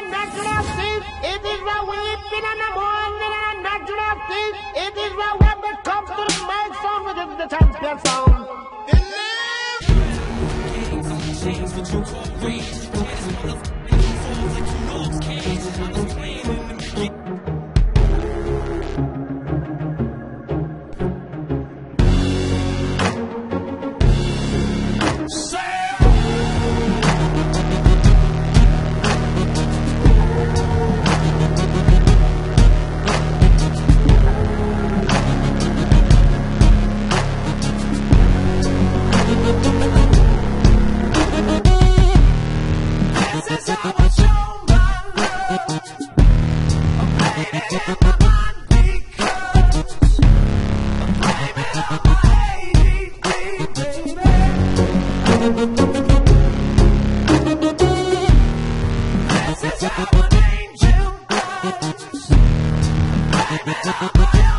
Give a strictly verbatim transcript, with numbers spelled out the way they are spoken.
natural thief. It is the weeping and the mourning and a natural thief. It is the one that comes to the mic song with the champion sound. This is how an angel does.